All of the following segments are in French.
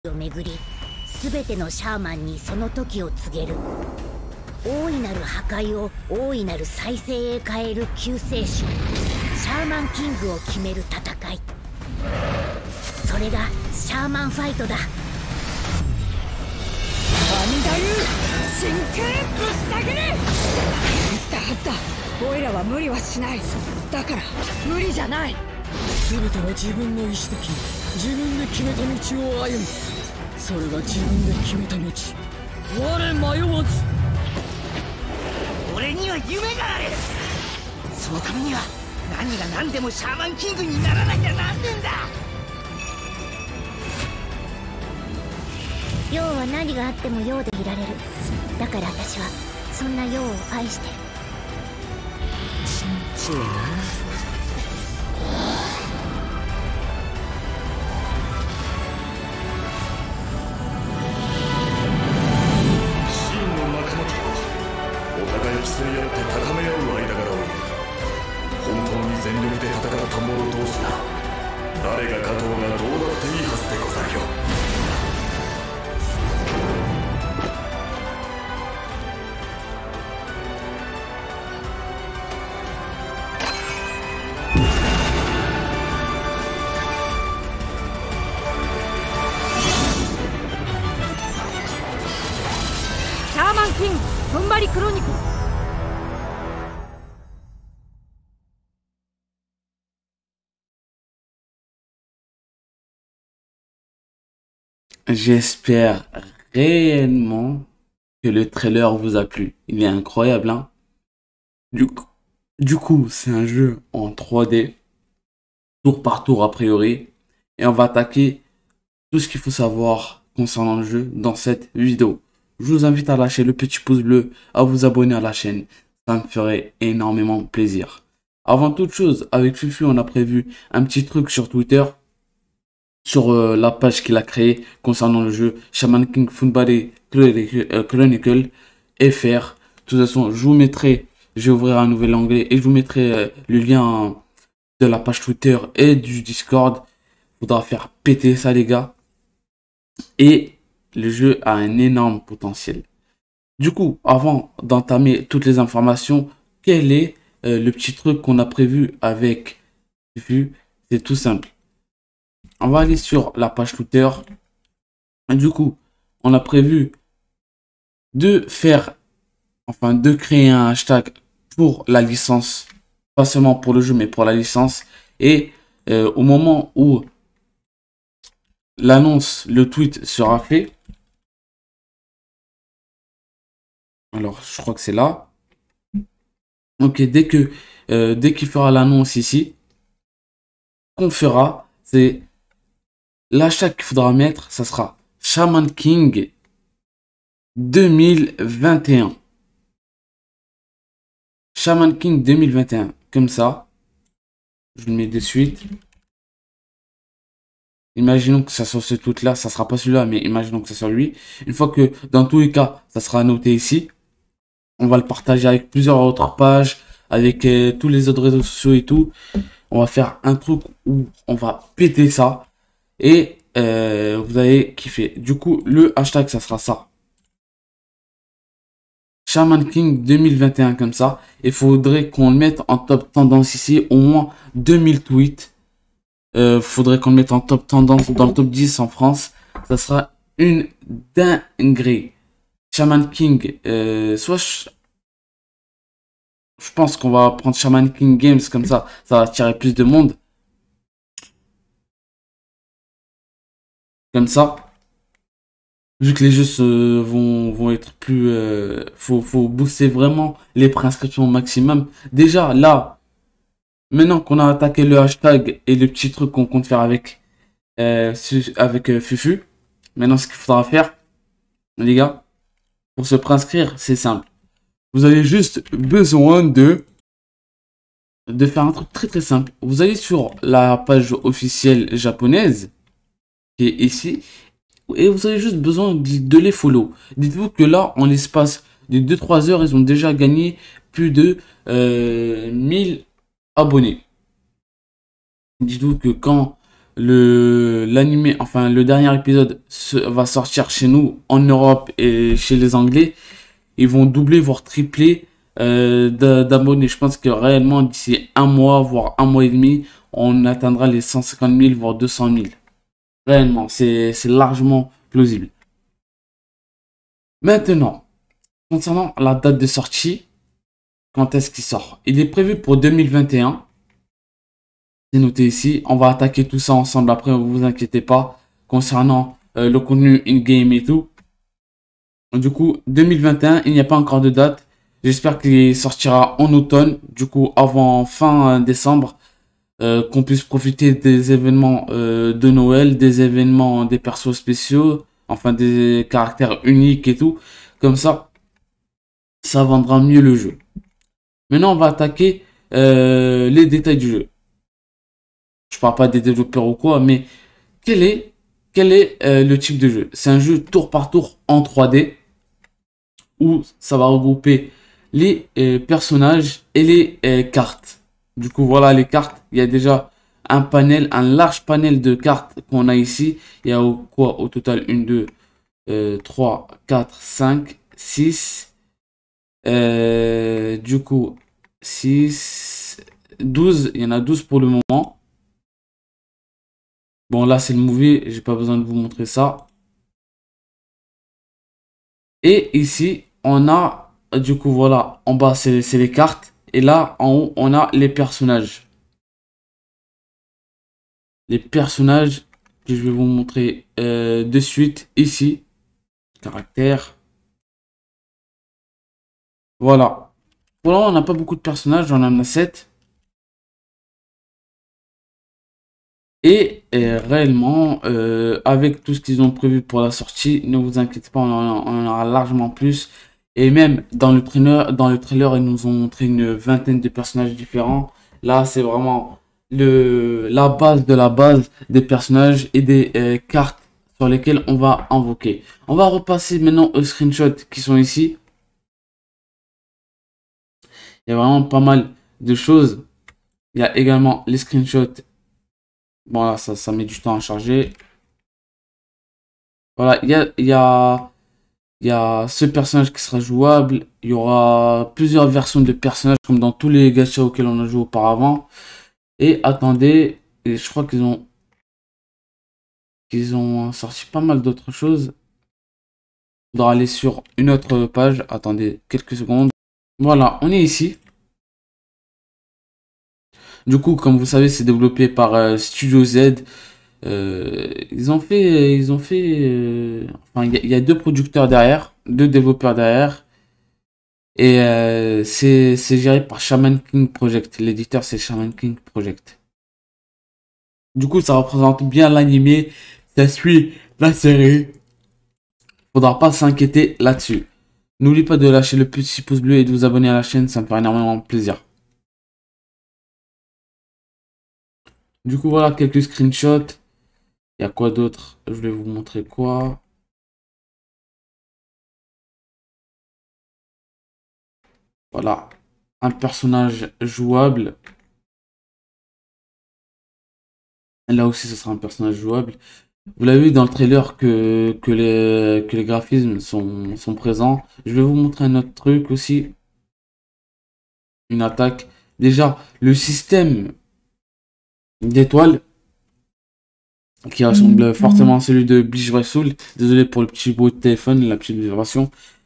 を巡り、すべてのシャーマンにその時を告げる。大いなる破壊を大いなる再生へ変える救世主、シャーマンキングを決める戦い。それがシャーマンファイトだ。阿弥陀流真空ぶった切れ。あったオイラは無理はしない。だから無理じゃない。 全ては自分の意志的自分で決めた道を歩む。それが自分で決めた道。我迷わず。 俺には夢がある。そのためには何が何でもシャーマンキングにならなきゃなんねえんだ。 陽は何があっても陽でいられる。だから私はそんな陽を愛してる。 ちんちいな。 競い合って高め合う間柄を本当に全力で戦った者同士だ。誰が勝とうがどうだっていいはずでござるよ。 シャーマンキング踏ん張りクロニクル。 J'espère réellement que le trailer vous a plu. Il est incroyable, hein. Du coup, c'est un jeu en 3D, tour par tour a priori, et on va attaquer tout ce qu'il faut savoir concernant le jeu dans cette vidéo. Je vous invite à lâcher le petit pouce bleu, à vous abonner à la chaîne, ça me ferait énormément plaisir. Avant toute chose, avec Fufu, on a prévu un petit truc sur Twitter, sur la page qu'il a créée concernant le jeu Shaman King Funbari Chronicle FR. De toute façon, je vais ouvrir un nouvel onglet et je vous mettrai le lien de la page Twitter et du Discord. Faudra faire péter ça, les gars. Et le jeu a un énorme potentiel. Du coup, avant d'entamer toutes les informations, quel est le petit truc qu'on a prévu avec Fufu? C'est tout simple. On va aller sur la page Twitter. Du coup, on a prévu de créer un hashtag pour la licence. Pas seulement pour le jeu, mais pour la licence. Et au moment où l'annonce, le tweet sera fait. Alors, je crois que c'est là. Ok, dès qu'il fera l'annonce ici, qu'on fera, c'est... L'hashtag qu'il faudra mettre, ça sera Shaman King 2021. Shaman King 2021. Comme ça. Je le mets de suite. Imaginons que ça soit ce tweet là. Ça sera pas celui-là, mais imaginons que ça soit lui. Une fois que, dans tous les cas, ça sera noté ici. On va le partager avec plusieurs autres pages. Avec tous les autres réseaux sociaux et tout. On va faire un truc où on va péter ça. Et vous allez kiffer. Du coup, le hashtag, ça sera ça. Shaman King 2021 comme ça. Il faudrait qu'on le mette en top tendance ici. Au moins 2000 tweets. Faudrait qu'on le mette en top tendance dans le top 10 en France. Ça sera une dinguerie. Shaman King. Je pense qu'on va prendre Shaman King Games comme ça. Ça va attirer plus de monde. Comme ça, vu que les jeux vont être plus... faut booster vraiment les préinscriptions au maximum. Déjà, là, maintenant qu'on a attaqué le hashtag et le petit truc qu'on compte faire avec Fufu, maintenant ce qu'il faudra faire, les gars, pour se préinscrire, c'est simple. Vous avez juste besoin de faire un truc très très simple. Vous allez sur la page officielle japonaise, qui est ici, et vous avez juste besoin de les follow. Dites-vous que là, en l'espace de 2-3 heures, ils ont déjà gagné plus de 1000 abonnés. Dites-vous que quand l'anime, enfin le dernier épisode va sortir chez nous en Europe et chez les Anglais, ils vont doubler voire tripler d'abonnés. Je pense que réellement d'ici un mois voire un mois et demi, on atteindra les 150 000 voire 200 000. Réellement, c'est largement plausible. Maintenant, concernant la date de sortie, quand est-ce qu'il sort? Il est prévu pour 2021. C'est noté ici. On va attaquer tout ça ensemble après, ne vous inquiétez pas. Concernant le contenu in-game et tout. Du coup, 2021, il n'y a pas encore de date. J'espère qu'il sortira en automne. Du coup, avant fin décembre. Qu'on puisse profiter des événements de Noël, des événements des persos spéciaux. Enfin, des caractères uniques et tout. Comme ça vendra mieux le jeu. Maintenant, on va attaquer les détails du jeu. Je parle pas des développeurs ou quoi, mais quel est le type de jeu? C'est un jeu tour par tour en 3D où ça va regrouper les personnages et les cartes. Du coup, voilà les cartes. Il y a déjà un panel, un large panel de cartes qu'on a ici. Il y a au total 1, 2, 3, 4, 5, 6. Du coup, 6, 12. Il y en a 12 pour le moment. Bon, là, c'est le movie. J'ai pas besoin de vous montrer ça. Et ici, on a, du coup, voilà, en bas, c'est les cartes. Et là, en haut, on a les personnages. Les personnages que je vais vous montrer de suite ici. Caractère. Voilà. Pour l'instant, on n'a pas beaucoup de personnages. On en a 7. Et réellement, avec tout ce qu'ils ont prévu pour la sortie, ne vous inquiétez pas, on en aura largement plus. Et même dans le trailer, ils nous ont montré une vingtaine de personnages différents. Là, c'est vraiment la base de la base des personnages et des cartes sur lesquelles on va invoquer. On va repasser maintenant aux screenshots qui sont ici. Il y a vraiment pas mal de choses. Il y a également les screenshots. Bon, là, ça met du temps à charger. Voilà, il y a ce personnage qui sera jouable. Il y aura plusieurs versions de personnages comme dans tous les gachas auxquels on a joué auparavant. Et attendez, et je crois qu'ils ont sorti pas mal d'autres choses. Il faudra aller sur une autre page. Attendez quelques secondes. Voilà, on est ici. Du coup, comme vous savez, c'est développé par Studio Z. Ils ont fait, enfin, il y a deux producteurs derrière, deux développeurs derrière. Et c'est géré par Shaman King Project. L'éditeur, c'est Shaman King Project. Du coup, ça représente bien l'animé. Ça suit la série. Faudra pas s'inquiéter là-dessus. N'oubliez pas de lâcher le petit pouce bleu et de vous abonner à la chaîne. Ça me fait énormément plaisir. Du coup, voilà quelques screenshots. Il y a quoi d'autre? Je vais vous montrer quoi. Voilà. Un personnage jouable. Là aussi, ce sera un personnage jouable. Vous l'avez vu dans le trailer que les graphismes sont présents. Je vais vous montrer un autre truc aussi. Une attaque. Déjà, le système d'étoiles qui ressemble fortement à celui de Bleach Brave Soul. Désolé pour le petit bruit de téléphone, la petite vibration.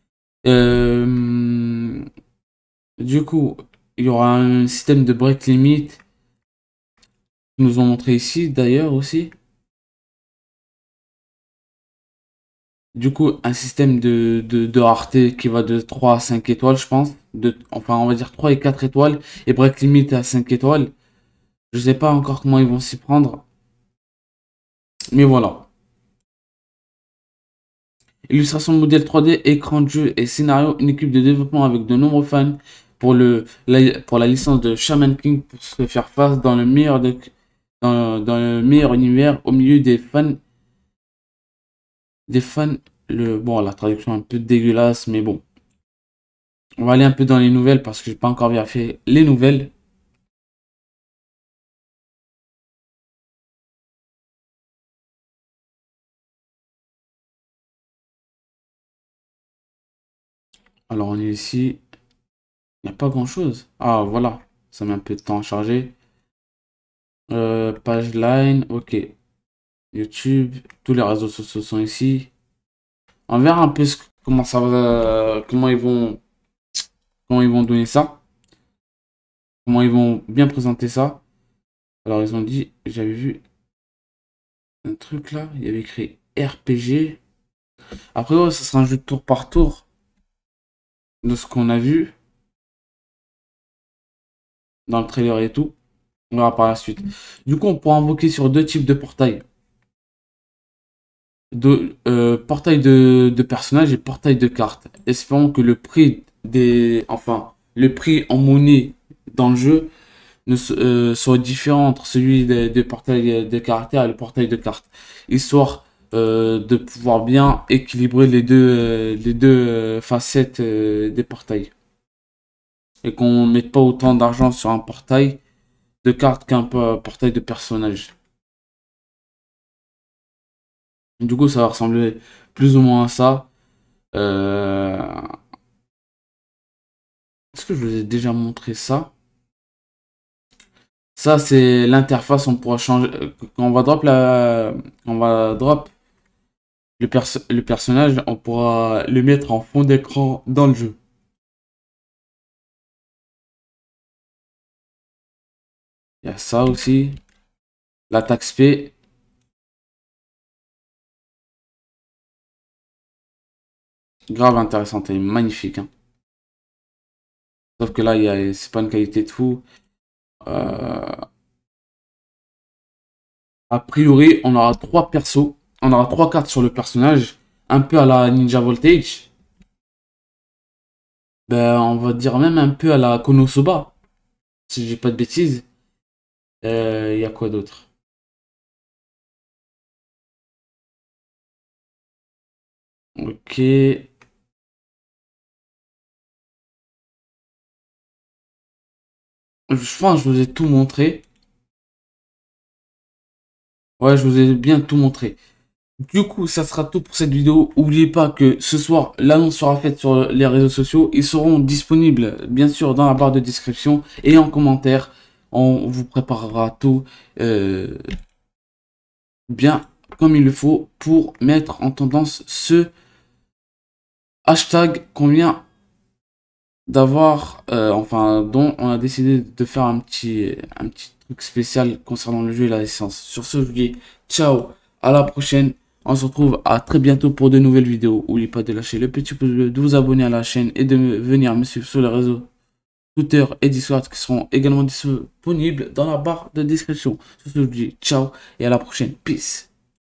Du coup, il y aura un système de break limit. Ils nous ont montré ici d'ailleurs aussi. Du coup, un système de rareté qui va de 3 à 5 étoiles, je pense. Enfin, on va dire 3 et 4 étoiles. Et break limit à 5 étoiles. Je sais pas encore comment ils vont s'y prendre. Mais voilà. Illustration modèle 3D, écran de jeu et scénario. Une équipe de développement avec de nombreux fans pour la licence de Shaman King pour se faire face dans le meilleur dans le meilleur univers au milieu des fans. Bon, la traduction est un peu dégueulasse, mais bon. On va aller un peu dans les nouvelles parce que j'ai pas encore bien fait les nouvelles. Alors on est ici. Il n'y a pas grand chose. Ah voilà. Ça met un peu de temps à charger. Page line. Ok. YouTube. Tous les réseaux sociaux sont ici. On verra un peu comment ça va. Comment ils vont donner ça. Comment ils vont bien présenter ça. Alors ils ont dit. J'avais vu un truc là. Il y avait écrit RPG. Après, ouais, ce sera un jeu de tour par tour. De ce qu'on a vu. Dans le trailer et tout. On verra par la suite. Du coup, on pourra invoquer sur deux types de portails. Portail de personnages et portail de cartes. Espérons que le prix le prix en monnaie dans le jeu soit différent entre celui des portails de caractères et le portail de cartes. Histoire de pouvoir bien équilibrer les deux facettes des portails. Et qu'on ne mette pas autant d'argent sur un portail de cartes qu'un portail de personnages. Du coup, ça va ressembler plus ou moins à ça. Est-ce que je vous ai déjà montré ça? Ça, c'est l'interface. On pourra changer. Quand on va drop le personnage, on pourra le mettre en fond d'écran dans le jeu. Il y a ça aussi. L'attaque SP. Grave intéressante et magnifique. Hein. Sauf que là, c'est pas une qualité de fou. A priori, on aura 3 persos. On aura 3 cartes sur le personnage. Un peu à la Ninja Voltage. Ben, on va dire même un peu à la Konosuba. Si j'ai pas de bêtises. Il y a quoi d'autre? Ok. Je pense que je vous ai tout montré. Ouais, je vous ai bien tout montré. Du coup, ça sera tout pour cette vidéo. N'oubliez pas que ce soir, l'annonce sera faite sur les réseaux sociaux. Ils seront disponibles, bien sûr, dans la barre de description et en commentaire. On vous préparera tout bien comme il le faut pour mettre en tendance ce hashtag qu'on vient d'avoir, dont on a décidé de faire un petit truc spécial concernant le jeu et la licence. Sur ce, je vous dis ciao, à la prochaine. On se retrouve à très bientôt pour de nouvelles vidéos. N'oubliez pas de lâcher le petit pouce bleu, de vous abonner à la chaîne et de venir me suivre sur les réseaux Twitter et Discord qui seront également disponibles dans la barre de description. Sur ce, je vous dis ciao et à la prochaine. Peace.